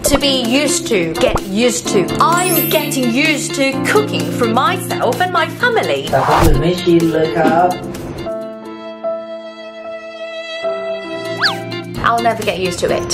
to be used to get used to I'm getting used to cooking for myself and my family แต่คนอื่นไม่ชินเลยครับ I'll never get used to it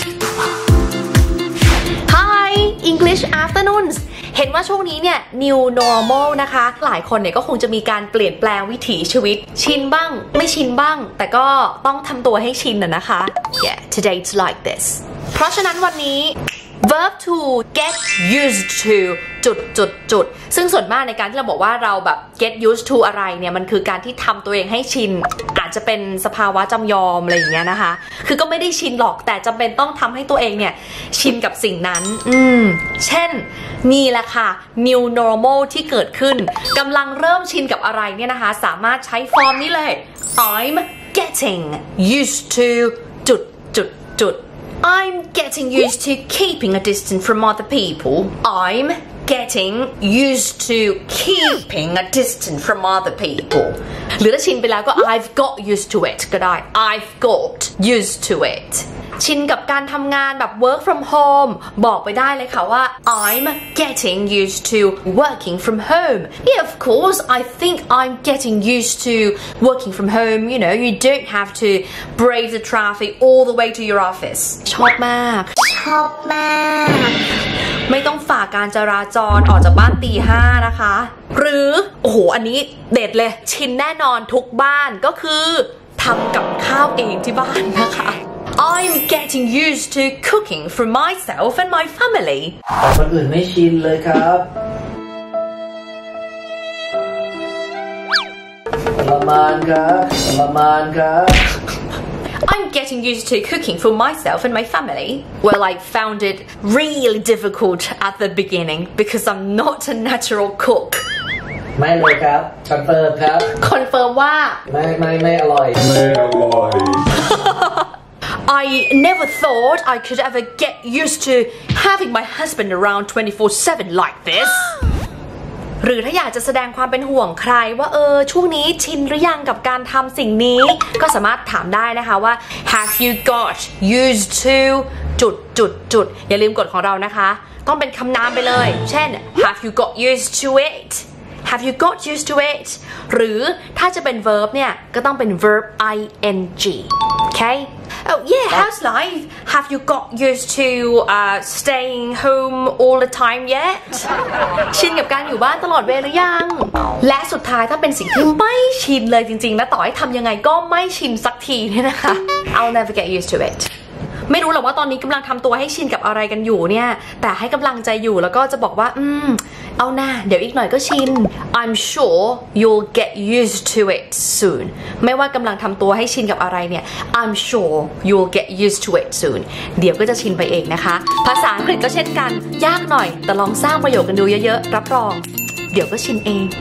Hi English afternoons เห็นว่าช่วงนี้เนี่ย new normal นะคะหลายคนเนี่ยก็คงจะมีการเปลี่ยนแปลงวิถีชีวิตชินบ้างไม่ชินบ้างแต่ก็ต้องทำตัวให้ชินนะคะ Yeah today it's like this เพราะฉะนั้นวันนี้ verb to get used to จุดซึ่งส่วนมากในการที่เราบอกว่าเราแบบ get used to อะไรเนี่ยมันคือการที่ทำตัวเองให้ชินอาจจะเป็นสภาวะจำยอมอะไรอย่างเงี้ยนะคะคือก็ไม่ได้ชินหรอกแต่จำเป็นต้องทำให้ตัวเองเนี่ยชินกับสิ่งนั้นเช่นนี่แหละค่ะ new normal ที่เกิดขึ้นกำลังเริ่มชินกับอะไรเนี่ยนะคะสามารถใช้ฟอร์มนี้เลย I'm getting used to I'm getting used to keeping a distance from other people. I'm getting used to keeping a distance from other people. หรือถ้าชินไปแล้วก็ I've got used to it ก็ได้ I've got used to it. ชินกับการทำงานแบบ work from home บอกไปได้เลยค่ะว่า I'm getting used to working from home. Yeah, of course, I think I'm getting used to working from home. You know, you don't have to brave the traffic all the way to your office. ชอบมาก ไม่ต้องฝ่าการจราจรออกจากบ้านตี 5นะคะ หรือโอ้โหอันนี้เด็ดเลยชินแน่นอนทุกบ้านก็คือทำกับข้าวเองที่บ้านนะคะ I'm getting used to cooking for myself and my family แต่คนอื่นไม่ชินเลยครับประมาณครับ I'm getting used to cooking for myself and my family. Well, I found it really difficult at the beginning because I'm not a natural cook. ไม่เลยครับคอนเฟิร์มครับคอนเฟิร์มว่าไม่อร่อย I never thought I could ever get used to having my husband around 24/7 like this. หรือถ้าอยากจะแสดงความเป็นห่วงใครว่าช่วงนี้ชินหรือยังกับการทำสิ่งนี้ก็สามารถถามได้นะคะว่า Have you got used to อย่าลืมกฎของเรานะคะต้องเป็นคำนามไปเลยเช่น Have you got used to it Have you got used to it หรือถ้าจะเป็น verb เนี่ยก็ต้องเป็น verb ing okay Oh yeah how's life Have you got used to staying home all the time yet ชินกับการอยู่บ้านตลอดเวลาหรือยังและสุดท้ายถ้าเป็นสิ่งที่ไม่ชินเลยจริงๆและต่อให้ทำยังไงก็ไม่ชินสักทีเนี่ยนะคะ I'll never get used to itไม่รู้หรอกว่าตอนนี้กำลังทำตัวให้ชินกับอะไรกันอยู่เนี่ยแต่ให้กำลังใจอยู่แล้วก็จะบอกว่าเอาหน้าเดี๋ยวอีกหน่อยก็ชิน I'm sure you'll get used to it soon ไม่ว่ากำลังทำตัวให้ชินกับอะไรเนี่ย I'm sure you'll get used to it soon เดี๋ยวก็จะชินไปเองนะคะภาษาอังกฤษก็เช่นกันยากหน่อยแต่ลองสร้างประโยคกันดูเยอะๆรับรองเดี๋ยวก็ชินเอง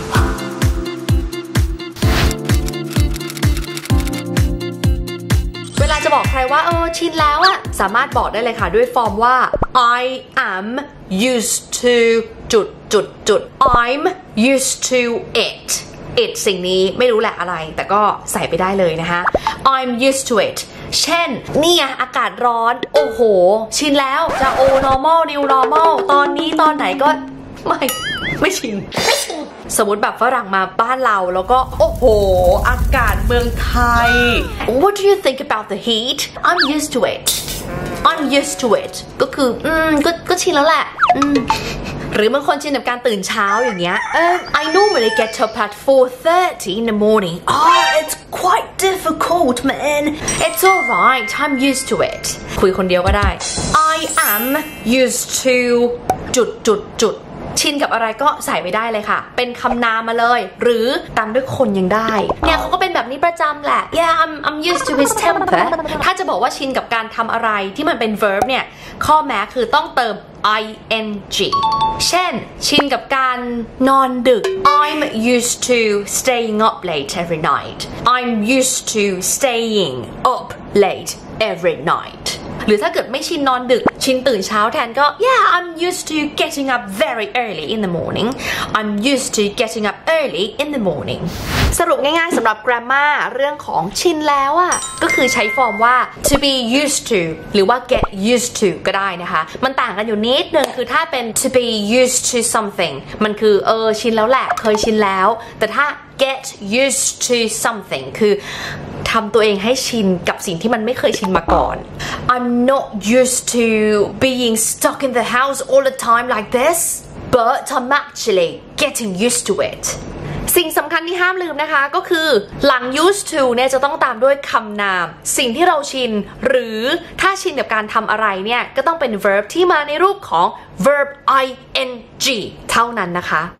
จะบอกใครว่าชินแล้วอะสามารถบอกได้เลยค่ะด้วยฟอร์มว่า I am used to I'm used to it สิ่งนี้ไม่รู้แหละอะไรแต่ก็ใส่ไปได้เลยนะคะ I'm used to it เช่นเนี่ยอากาศร้อนโอ้โหชินแล้วจะ normal new normal ตอนนี้ตอนไหนก็ไม่ชินสมมติแบบฝรั่งมาบ้านเราแล้วก็โอ้โหอากาศเมืองไทย What do you think about the heat I'm used to it I'm used to it ก็คือก็ชินแล้วแหละหรือบางคนชินกับการตื่นเช้าอย่างเงี้ยI normally get up at 4:30 in the morning it's quite difficult man it's alright I'm used to it คุยคนเดียวก็ได้ I am used to ชินกับอะไรก็ใส่ไปได้เลยค่ะเป็นคำนามมาเลยหรือตามด้วยคนยังได้เนี่ยเขาก็เป็นแบบนี้ประจำแหละ Yeah I'm used to his temper ถ้าจะบอกว่าชินกับการทำอะไรที่มันเป็น verb เนี่ยข้อแม้คือต้องเติม ing เช่นชินกับการนอนดึก I'm used to staying up late every night I'm used to staying up late every night หรือถ้าเกิดไม่ชินนอนดึกชินตื่นเช้าแทนก็ yeah I'm used to getting up very early in the morning I'm used to getting up early in the morning สรุปง่ายๆสำหรับ grammar เรื่องของชินแล้วอ่ะก็คือใช้ฟอร์มว่า to be used to หรือว่า get used to ก็ได้นะคะมันต่างกันอยู่นิดนึงคือถ้าเป็น to be used to something มันคือชินแล้วแหละเคยชินแล้วแต่ถ้า get used to something คือทำตัวเองให้ชินกับสิ่งที่มันไม่เคยชินมาก่อน I'm not used to being stuck in the house all the time like this but I'm actually getting used to it สิ่งสำคัญที่ห้ามลืมนะคะก็คือหลัง used to เนี่ยจะต้องตามด้วยคำนามสิ่งที่เราชินหรือถ้าชินกับการทำอะไรเนี่ยก็ต้องเป็น verb ที่มาในรูปของ verb ing เท่านั้นนะคะ